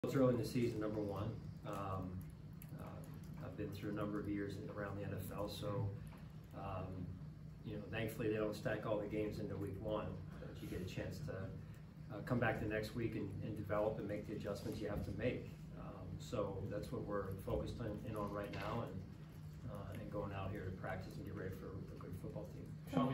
It's early in the season, number one. I've been through a number of years around the NFL, so thankfully they don't stack all the games into week one, but you get a chance to come back the next week and develop and make the adjustments you have to make. So that's what we're focused on right now, and going out here to practice and get ready for a good football team.